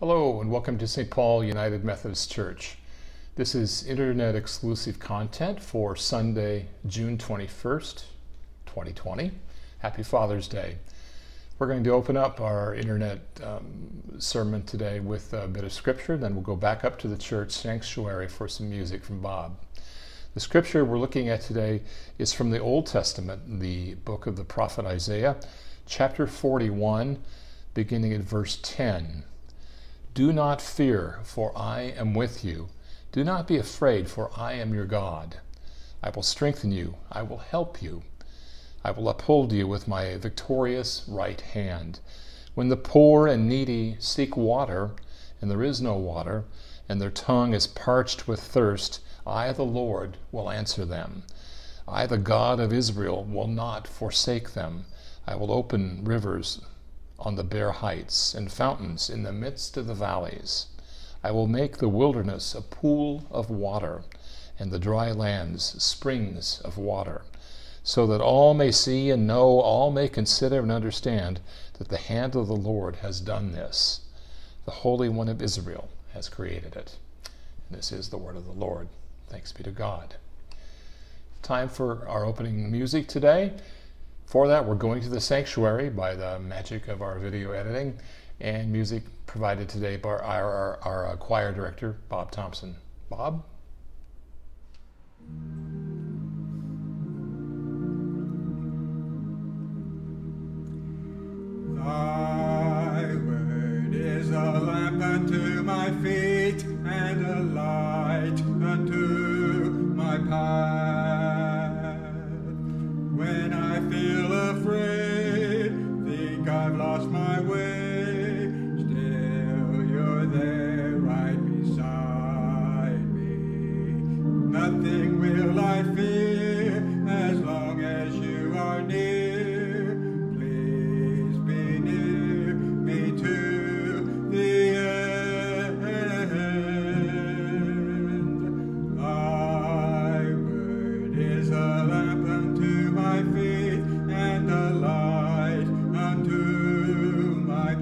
Hello and welcome to St Paul United Methodist Church. This is internet exclusive content for Sunday, June 21st, 2020. Happy Father's Day. We're going to open up our internet sermon today with a bit of scripture, then we'll go back up to the church sanctuary for some music from Bob. The scripture we're looking at today is from the Old Testament, the book of the prophet Isaiah, chapter 41, beginning at verse 10. Do not fear, for I am with you. Do not be afraid, for I am your God. I will strengthen you. I will help you. I will uphold you with my victorious right hand. When the poor and needy seek water, and there is no water, and their tongue is parched with thirst, I, the Lord, will answer them. I, the God of Israel, will not forsake them. I will open rivers on the bare heights and fountains in the midst of the valleys. I will make the wilderness a pool of water, and the dry lands springs of water, so that all may see and know, all may consider and understand that the hand of the Lord has done this. The Holy One of Israel has created it. And this is the word of the Lord. Thanks be to God. Time for our opening music today. For that, we're going to the sanctuary by the magic of our video editing, and music provided today by our choir director, Bob Thompson. Bob? Thy word is a lamp unto my feet and a light unto my path. When I feel afraid, think I've lost my way, still you're there right beside me. Nothing will I fear as long as you are near. Please be near me to the end. Thy word is a lamp unto my feet and a light unto my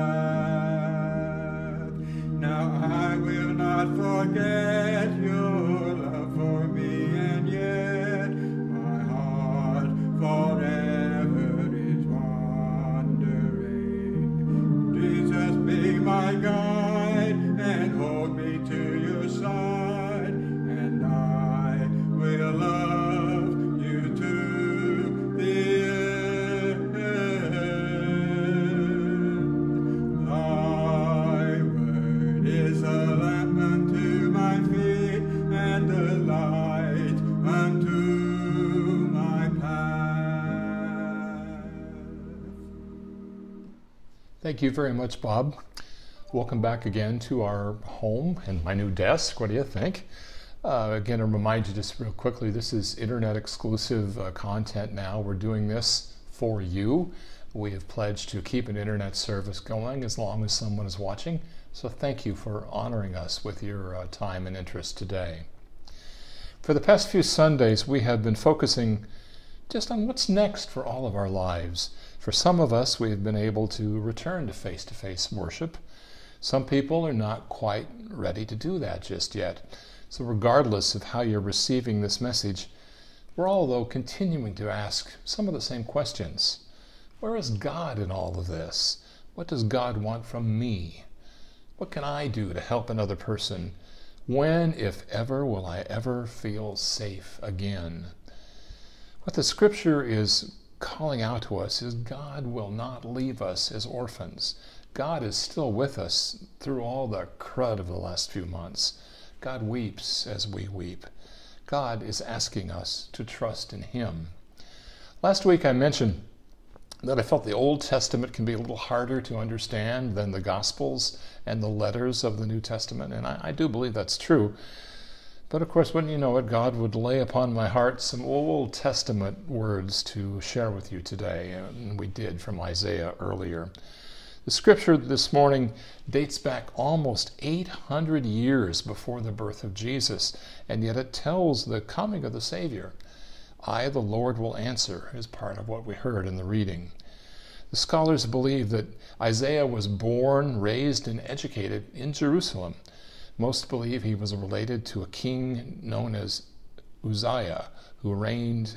path. Now I will not forget your love for me, and yet my heart forever is wandering. Jesus, be my guide and hold me to your side, and I will love you to the end. Thy word is a lamp unto my feet and a light unto my path. Thank you very much, Bob. Welcome back again to our home and my new desk. What do you think? Again, I'll remind you just real quickly, this is internet exclusive content now. We're doing this for you. We have pledged to keep an internet service going as long as someone is watching. So thank you for honoring us with your time and interest today. For the past few Sundays, we have been focusing just on what's next for all of our lives. For some of us, we have been able to return to face-to-face worship. Some people are not quite ready to do that just yet. So regardless of how you're receiving this message, we're all, though, continuing to ask some of the same questions. Where is God in all of this? What does God want from me? What can I do to help another person? When, if ever, will I ever feel safe again? What the scripture is calling out to us is God will not leave us as orphans. God is still with us through all the crud of the last few months. God weeps as we weep. God is asking us to trust in Him. Last week I mentioned that I felt the Old Testament can be a little harder to understand than the Gospels and the letters of the New Testament, and I do believe that's true. But of course, wouldn't you know it, God would lay upon my heart some Old Testament words to share with you today, and we did from Isaiah earlier. The scripture this morning dates back almost 800 years before the birth of Jesus, and yet it tells the coming of the Savior. I, the Lord, will answer, is part of what we heard in the reading. The scholars believe that Isaiah was born, raised, and educated in Jerusalem. Most believe he was related to a king known as Uzziah, who reigned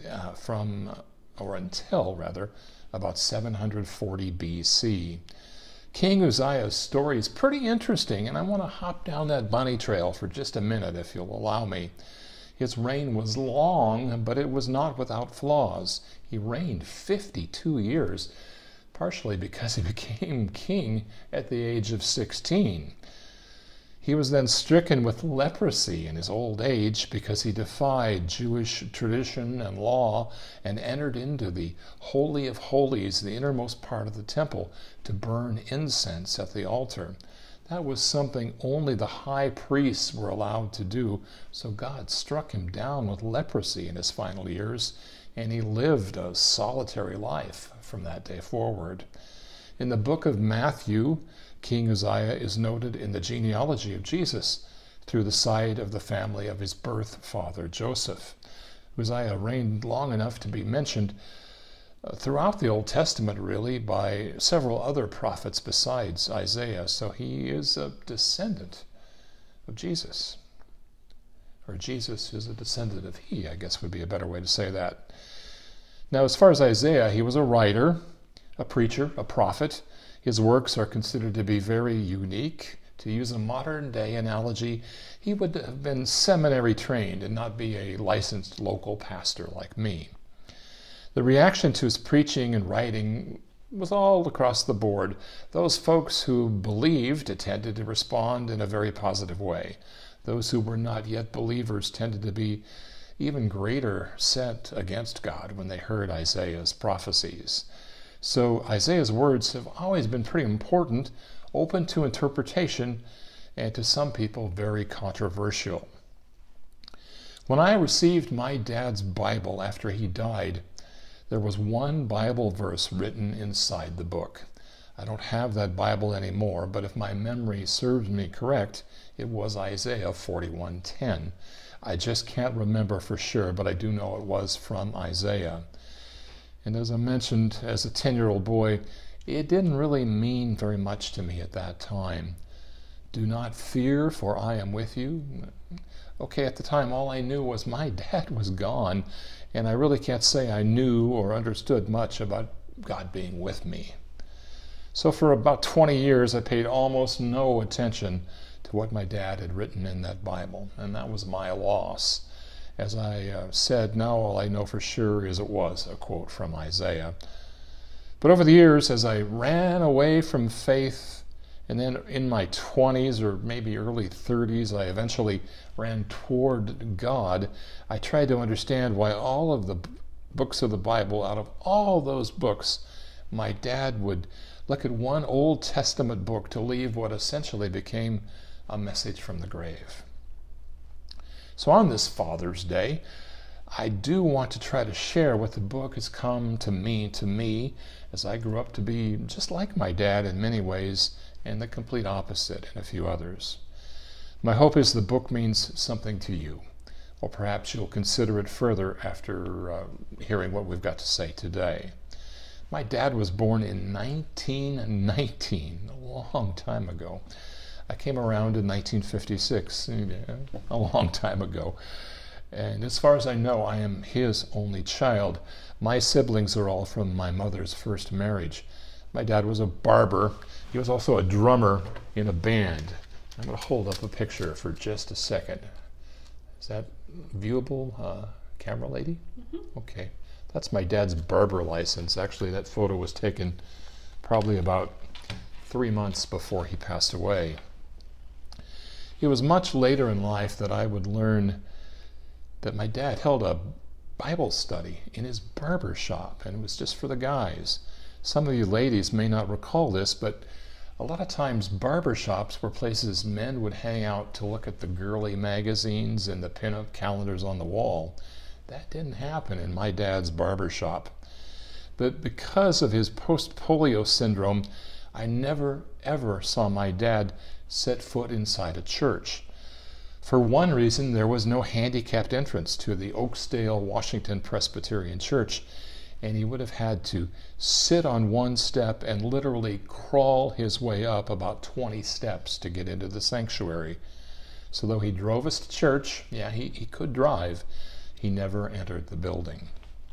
until about 740 BC. King Uzziah's story is pretty interesting, and I want to hop down that bunny trail for just a minute, if you'll allow me. His reign was long, but it was not without flaws. He reigned 52 years, partially because he became king at the age of 16. He was then stricken with leprosy in his old age because he defied Jewish tradition and law and entered into the Holy of Holies, the innermost part of the temple, to burn incense at the altar. That was something only the high priests were allowed to do, so God struck him down with leprosy in his final years, and he lived a solitary life from that day forward. In the book of Matthew, King Uzziah is noted in the genealogy of Jesus through the side of the family of his birth father, Joseph. Uzziah reigned long enough to be mentioned throughout the Old Testament, really, by several other prophets besides Isaiah, so he is a descendant of Jesus. Or Jesus is a descendant of he, I guess would be a better way to say that. Now, as far as Isaiah, he was a writer, a preacher, a prophet. His works are considered to be very unique. To use a modern-day analogy, he would have been seminary trained and not be a licensed local pastor like me. The reaction to his preaching and writing was all across the board. Those folks who believed tended to respond in a very positive way. Those who were not yet believers tended to be even greater set against God when they heard Isaiah's prophecies. So Isaiah's words have always been pretty important, open to interpretation, and to some people very controversial. When I received my dad's Bible after he died, there was one Bible verse written inside the book. I don't have that Bible anymore, but if my memory serves me correct, it was Isaiah 41:10. I just can't remember for sure, but I do know it was from Isaiah. And as I mentioned, as a 10-year-old boy, it didn't really mean very much to me at that time. Do not fear, for I am with you. Okay, at the time, all I knew was my dad was gone, and I really can't say I knew or understood much about God being with me. So for about 20 years, I paid almost no attention to what my dad had written in that Bible, and that was my loss. As I said, now all I know for sure is it was a quote from Isaiah. But over the years, as I ran away from faith, and then in my 20s or maybe early 30s, I eventually ran toward God, I tried to understand why all of the books of the Bible, out of all those books, my dad would look at one Old Testament book to leave what essentially became a message from the grave. So on this Father's Day, I do want to try to share what the book has come to mean to me as I grew up to be just like my dad in many ways and the complete opposite in a few others. My hope is the book means something to you, or perhaps you'll consider it further after hearing what we've got to say today. My dad was born in 1919, a long time ago. I came around in 1956, a long time ago. And as far as I know, I am his only child. My siblings are all from my mother's first marriage. My dad was a barber. He was also a drummer in a band. I'm going to hold up a picture for just a second. Is that viewable, camera lady? Mm-hmm. Okay. That's my dad's barber license. Actually, that photo was taken probably about 3 months before he passed away. It was much later in life that I would learn that my dad held a Bible study in his barber shop, and it was just for the guys. Some of you ladies may not recall this, but a lot of times barber shops were places men would hang out to look at the girly magazines and the pinup calendars on the wall. That didn't happen in my dad's barber shop. But because of his post-polio syndrome, I never ever saw my dad set foot inside a church. For one reason, there was no handicapped entrance to the Oakdale, Washington Presbyterian Church, and he would have had to sit on one step and literally crawl his way up about 20 steps to get into the sanctuary. So though he drove us to church, yeah, he could drive, he never entered the building.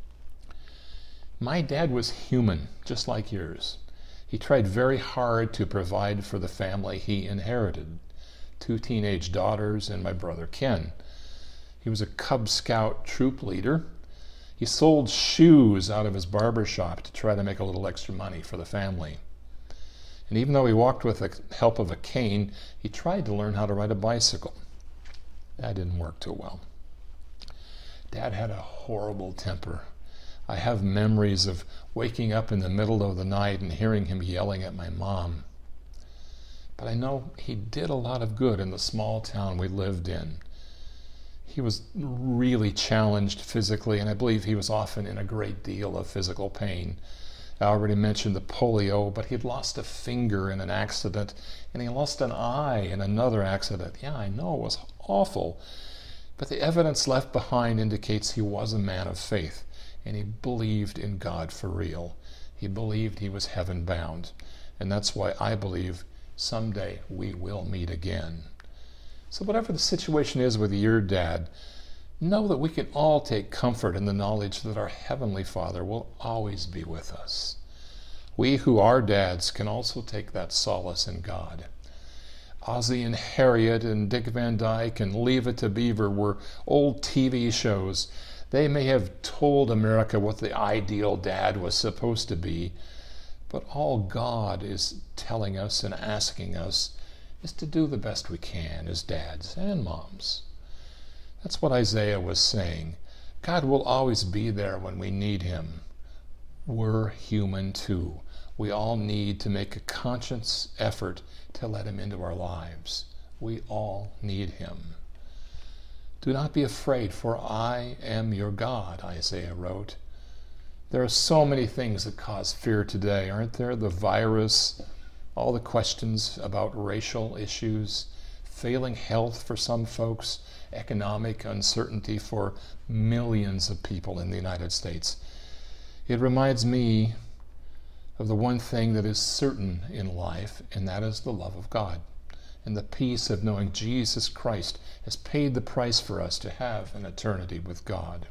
My dad was human, just like yours. He tried very hard to provide for the family he inherited, 2 teenage daughters and my brother Ken. He was a Cub Scout troop leader. He sold shoes out of his barber shop to try to make a little extra money for the family. And even though he walked with the help of a cane, he tried to learn how to ride a bicycle. That didn't work too well. Dad had a horrible temper. I have memories of waking up in the middle of the night and hearing him yelling at my mom. But I know he did a lot of good in the small town we lived in. He was really challenged physically, and I believe he was often in a great deal of physical pain. I already mentioned the polio, but he'd lost a finger in an accident, and he lost an eye in another accident. Yeah, I know, it was awful. But the evidence left behind indicates he was a man of faith, and he believed in God for real. He believed he was heaven-bound, and that's why I believe someday we will meet again. So whatever the situation is with your dad, know that we can all take comfort in the knowledge that our Heavenly Father will always be with us. We who are dads can also take that solace in God. Ozzie and Harriet and Dick Van Dyke and Leave It to Beaver were old TV shows. They may have told America what the ideal dad was supposed to be, but all God is telling us and asking us is to do the best we can as dads and moms. That's what Isaiah was saying. God will always be there when we need him. We're human too. We all need to make a conscious effort to let him into our lives. We all need him. Do not be afraid, for I am your God, Isaiah wrote. There are so many things that cause fear today, aren't there? The virus, all the questions about racial issues, failing health for some folks, economic uncertainty for millions of people in the United States. It reminds me of the one thing that is certain in life, and that is the love of God and the peace of knowing Jesus Christ has paid the price for us to have an eternity with God.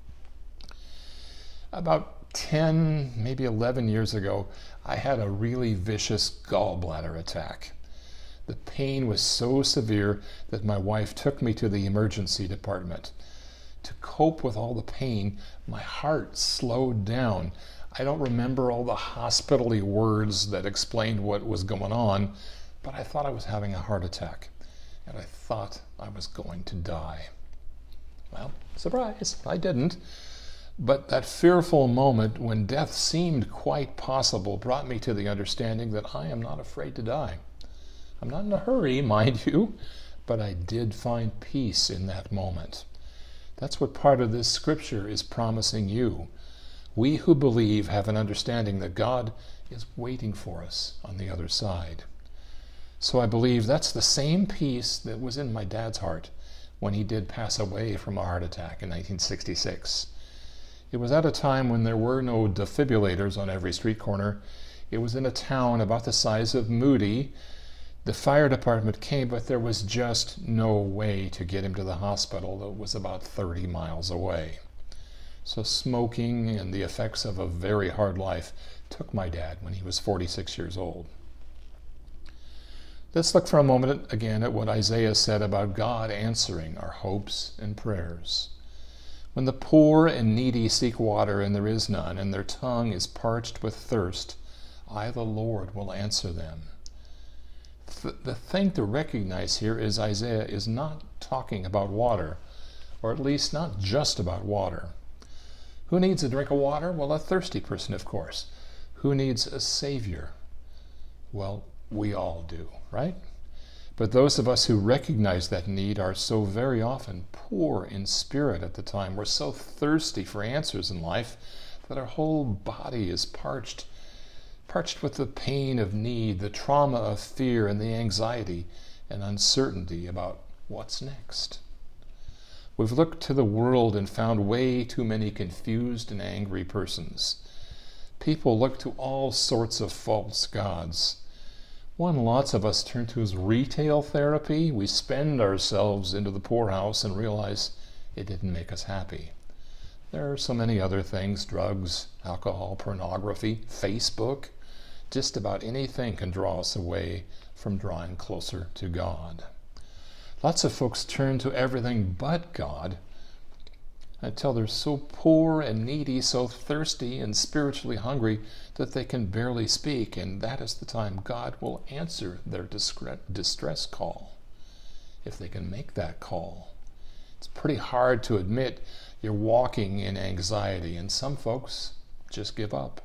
About 10, maybe 11 years ago, I had a really vicious gallbladder attack. The pain was so severe that my wife took me to the emergency department. To cope with all the pain, my heart slowed down. I don't remember all the hospital-y words that explained what was going on, but I thought I was having a heart attack, and I thought I was going to die. Well, surprise, I didn't. But that fearful moment when death seemed quite possible brought me to the understanding that I am not afraid to die. I'm not in a hurry, mind you, but I did find peace in that moment. That's what part of this scripture is promising you. We who believe have an understanding that God is waiting for us on the other side. So I believe that's the same peace that was in my dad's heart when he did pass away from a heart attack in 1966. It was at a time when there were no defibrillators on every street corner. It was in a town about the size of Moody. The fire department came, but there was just no way to get him to the hospital that was about 30 miles away. So smoking and the effects of a very hard life took my dad when he was 46 years old. Let's look for a moment again at what Isaiah said about God answering our hopes and prayers. When the poor and needy seek water and there is none, and their tongue is parched with thirst, I, the Lord, will answer them. The thing to recognize here is Isaiah is not talking about water, or at least not just about water. Who needs a drink of water? Well, a thirsty person, of course. Who needs a Savior? Well, we all do, right? But those of us who recognize that need are so very often poor in spirit at the time. We're so thirsty for answers in life that our whole body is parched with the pain of need, the trauma of fear, and the anxiety and uncertainty about what's next. We've looked to the world and found way too many confused and angry persons. People look to all sorts of false gods. One lots of us turn to is retail therapy. We spend ourselves into the poorhouse and realize it didn't make us happy. There are so many other things: drugs, alcohol, pornography, Facebook. Just about anything can draw us away from drawing closer to God. Lots of folks turn to everything but God until they're so poor and needy, so thirsty and spiritually hungry that they can barely speak, and that is the time God will answer their distress call, if they can make that call. It's pretty hard to admit you're walking in anxiety, and some folks just give up.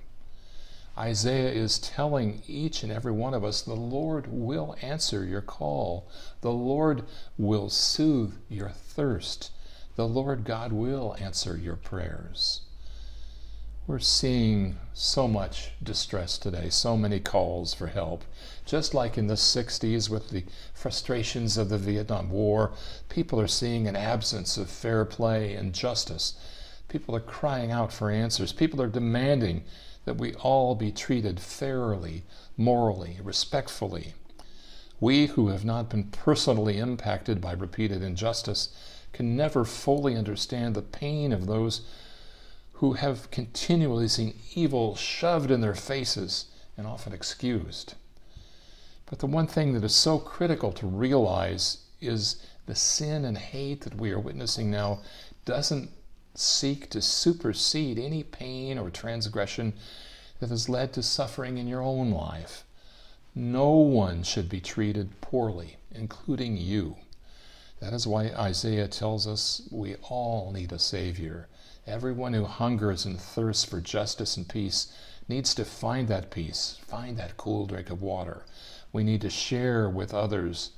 Isaiah is telling each and every one of us, the Lord will answer your call. The Lord will soothe your thirst. The Lord God will answer your prayers. We're seeing so much distress today, so many calls for help. Just like in the 60s with the frustrations of the Vietnam War, people are seeing an absence of fair play and justice. People are crying out for answers. People are demanding that we all be treated fairly, morally, respectfully. We who have not been personally impacted by repeated injustice can never fully understand the pain of those who have continually seen evil shoved in their faces and often excused. But the one thing that is so critical to realize is the sin and hate that we are witnessing now doesn't seek to supersede any pain or transgression that has led to suffering in your own life. No one should be treated poorly, including you. That is why Isaiah tells us we all need a Savior. Everyone who hungers and thirsts for justice and peace needs to find that peace, find that cool drink of water. We need to share with others.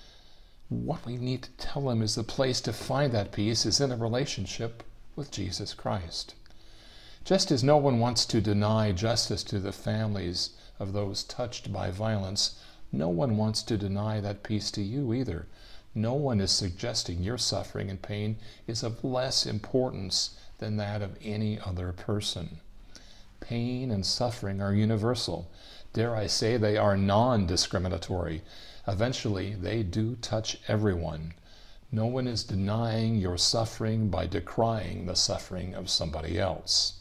What we need to tell them is the place to find that peace is in a relationship with Jesus Christ. Just as no one wants to deny justice to the families of those touched by violence, no one wants to deny that peace to you either. No one is suggesting your suffering and pain is of less importance than that of any other person. Pain and suffering are universal. Dare I say they are non-discriminatory. Eventually, they do touch everyone. No one is denying your suffering by decrying the suffering of somebody else.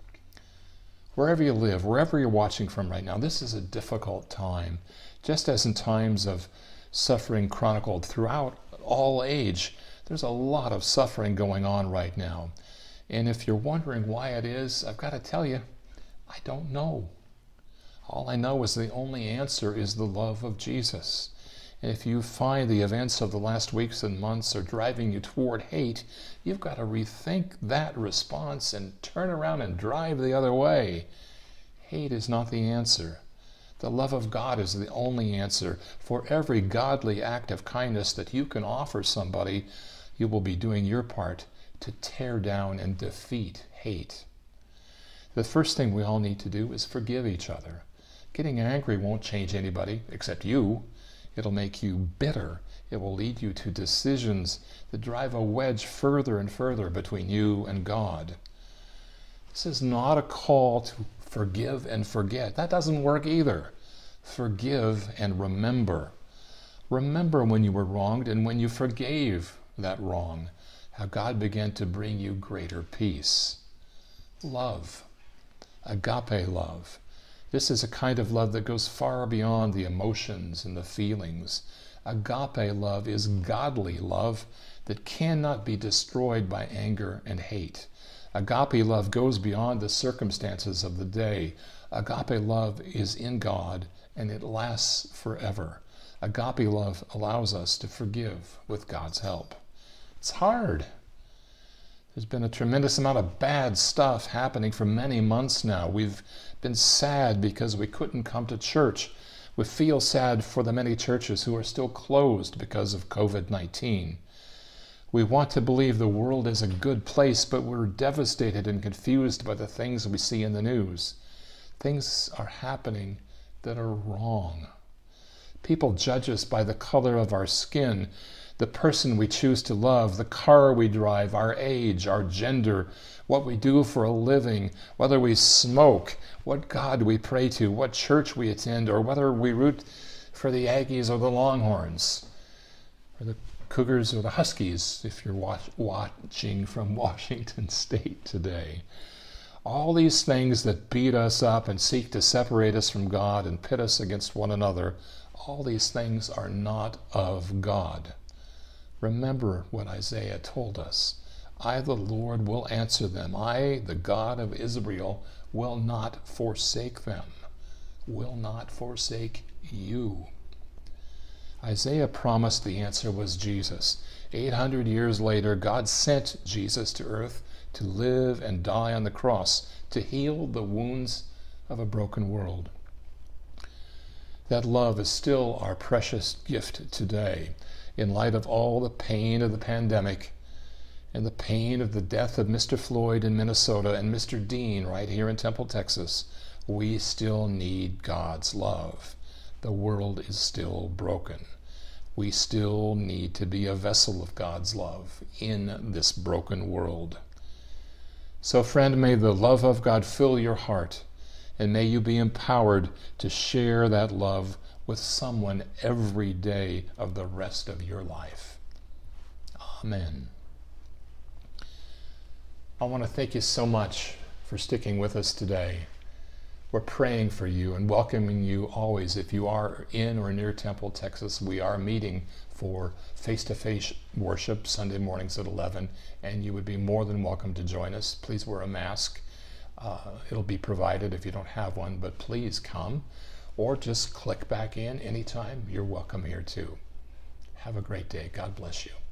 Wherever you live, wherever you're watching from right now, this is a difficult time. Just as in times of suffering chronicled throughout all age, there's a lot of suffering going on right now. And if you're wondering why it is, I've got to tell you, I don't know. All I know is the only answer is the love of Jesus. And if you find the events of the last weeks and months are driving you toward hate, you've got to rethink that response and turn around and drive the other way. Hate is not the answer. The love of God is the only answer. For every godly act of kindness that you can offer somebody, you will be doing your part to tear down and defeat hate. The first thing we all need to do is forgive each other. Getting angry won't change anybody except you. It'll make you bitter. It will lead you to decisions that drive a wedge further and further between you and God. This is not a call to forgive and forget. That doesn't work either. Forgive and remember. Remember when you were wronged and when you forgave that wrong, how God began to bring you greater peace. Love. Agape love. This is a kind of love that goes far beyond the emotions and the feelings. Agape love is godly love that cannot be destroyed by anger and hate. Agape love goes beyond the circumstances of the day. Agape love is in God and it lasts forever. Agape love allows us to forgive with God's help. It's hard. There's been a tremendous amount of bad stuff happening for many months now. We've been sad because we couldn't come to church. We feel sad for the many churches who are still closed because of COVID-19. We want to believe the world is a good place, but we're devastated and confused by the things we see in the news. Things are happening that are wrong. People judge us by the color of our skin, the person we choose to love, the car we drive, our age, our gender, what we do for a living, whether we smoke, what God we pray to, what church we attend, or whether we root for the Aggies or the Longhorns, or the Cougars or the Huskies, if you're watching from Washington State today. All these things that beat us up and seek to separate us from God and pit us against one another, all these things are not of God. Remember what Isaiah told us. I, the Lord, will answer them. I, the God of Israel, will not forsake them, will not forsake you. Isaiah promised the answer was Jesus. 800 years later, God sent Jesus to earth to live and die on the cross, to heal the wounds of a broken world. That love is still our precious gift today, in light of all the pain of the pandemic and the pain of the death of Mr. Floyd in Minnesota and Mr. Dean right here in Temple, Texas. We still need God's love. The world is still broken. We still need to be a vessel of God's love in this broken world. So, friend, may the love of God fill your heart, and may you be empowered to share that love with someone every day of the rest of your life. Amen. I want to thank you so much for sticking with us today. We're praying for you and welcoming you always. If you are in or near Temple, Texas, we are meeting for face-to-face worship Sunday mornings at 11, and you would be more than welcome to join us. Please wear a mask. It'll be provided if you don't have one, but please come, or just click back in anytime. You're welcome here too. Have a great day. God bless you.